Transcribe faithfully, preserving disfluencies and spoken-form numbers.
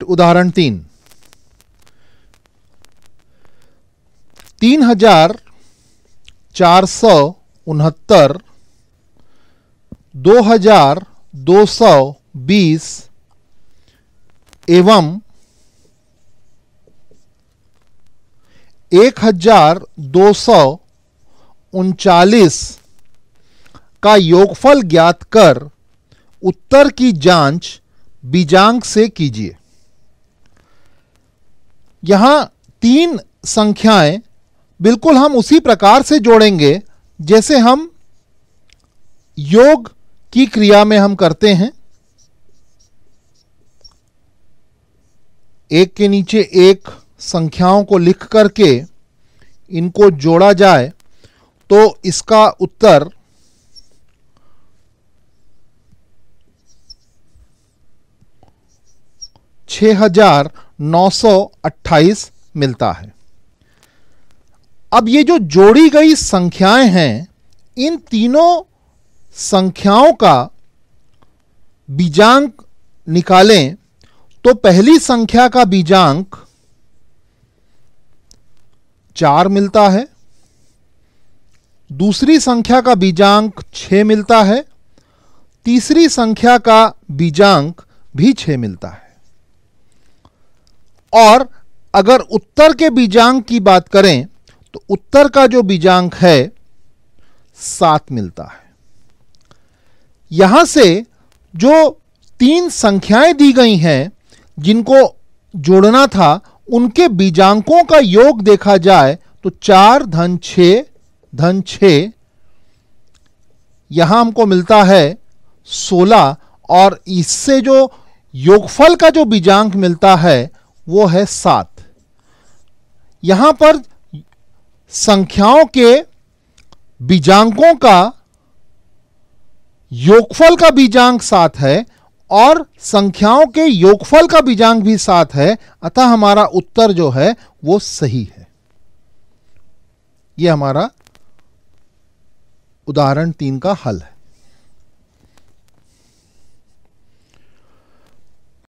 उदाहरण तीन, तीन हजार चार सौ उनहत्तर, दो हजार दो सौ बीस एवं एक हजार दो सौ उनचालीस का योगफल ज्ञात कर उत्तर की जांच बीजांक से कीजिए। यहां तीन संख्याएं बिल्कुल हम उसी प्रकार से जोड़ेंगे जैसे हम योग की क्रिया में हम करते हैं। एक के नीचे एक संख्याओं को लिख करके इनको जोड़ा जाए तो इसका उत्तर छह हजार नौ सौ अट्ठाईस मिलता है। अब ये जो जोड़ी गई संख्याएं हैं, इन तीनों संख्याओं का बीजांक निकालें तो पहली संख्या का बीजांक चार मिलता है, दूसरी संख्या का बीजांक छह मिलता है, तीसरी संख्या का बीजांक भी छह मिलता है। और अगर उत्तर के बीजांक की बात करें तो उत्तर का जो बीजांक है सात मिलता है। यहां से जो तीन संख्याएं दी गई हैं जिनको जोड़ना था, उनके बीजांकों का योग देखा जाए तो चार धन छह धन छह, यहां हमको मिलता है सोलह, और इससे जो योगफल का जो बीजांक मिलता है वो है सात। यहां पर संख्याओं के बीजांकों का योगफल का बीजांक सात है और संख्याओं के योगफल का बीजांक भी सात है, अतः हमारा उत्तर जो है वो सही है। यह हमारा उदाहरण तीन का हल है।